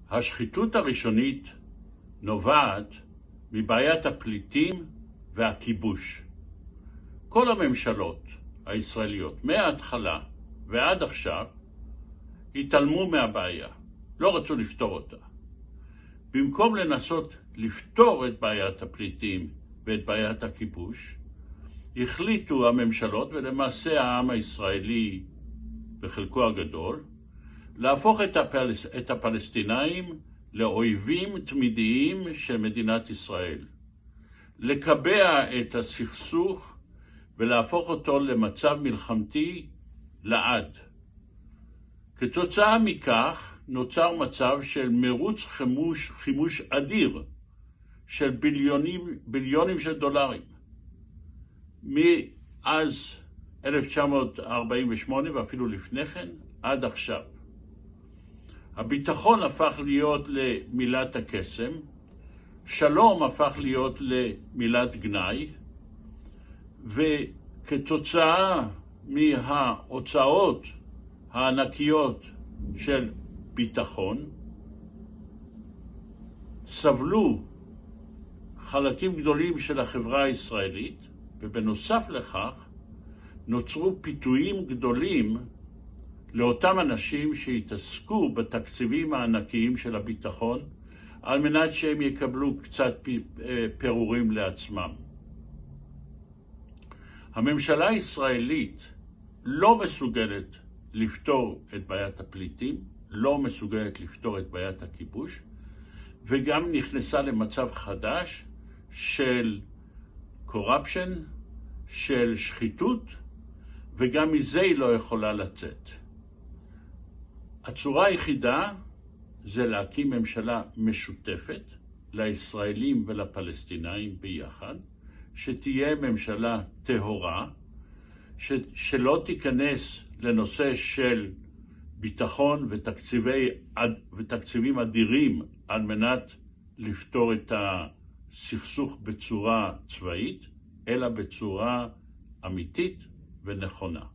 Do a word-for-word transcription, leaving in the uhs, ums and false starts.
השחיתות הראשונית נובעת מבעיית הפליטים והכיבוש. כל הממשלות הישראליות, מההתחלה ועד עכשיו, התעלמו מהבעיה, לא רצו לפתור אותה. במקום לנסות לפתור את בעיית הפליטים ואת בעיית הכיבוש, החליטו הממשלות, ולמעשה העם הישראלי בחלקו הגדול, להפוך את, הפלס... את הפלסטינאים לאויבים תמידיים של מדינת ישראל. לקבע את הסכסוך ולהפוך אותו למצב מלחמתי לעד. כתוצאה מכך נוצר מצב של מרוץ חימוש, חימוש אדיר של ביליונים, ביליונים של דולרים. מאז אלף תשע מאות ארבעים ושמונה ואפילו לפני כן עד עכשיו. הביטחון הפך להיות למילת הקסם, שלום הפך להיות למילת גנאי, וכתוצאה מההוצאות הענקיות של ביטחון, סבלו חלקים גדולים של החברה הישראלית, ובנוסף לכך נוצרו פיתויים גדולים לאותם אנשים שהתעסקו בתקציבים הענקיים של הביטחון, על מנת שהם יקבלו קצת פירורים לעצמם. הממשלה הישראלית לא מסוגלת לפתור את בעיית הפליטים, לא מסוגלת לפתור את בעיית הכיבוש, וגם נכנסה למצב חדש של corruption, של שחיתות, וגם מזה היא לא יכולה לצאת. הצורה היחידה זה להקים ממשלה משותפת לישראלים ולפלסטינאים ביחד, שתהיה ממשלה טהורה, ש, שלא תיכנס לנושא של ביטחון ותקציבי, ותקציבים אדירים על מנת לפתור את הסכסוך בצורה צבאית, אלא בצורה אמיתית ונכונה.